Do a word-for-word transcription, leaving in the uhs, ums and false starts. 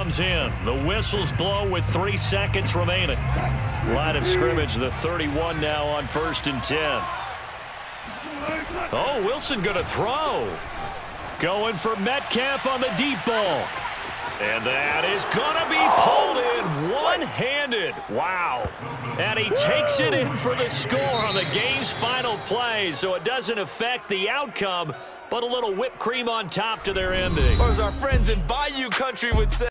comes in. The whistles blow with three seconds remaining. Line of scrimmage, the thirty-one now on first and ten. Oh, Wilson going to throw. Going for Metcalf on the deep ball. And that is going to be pulled in one-handed. Wow. And he takes it in for the score on the game's final play, so it doesn't affect the outcome, but a little whipped cream on top to their ending. Or as our friends in Bayou Country would say.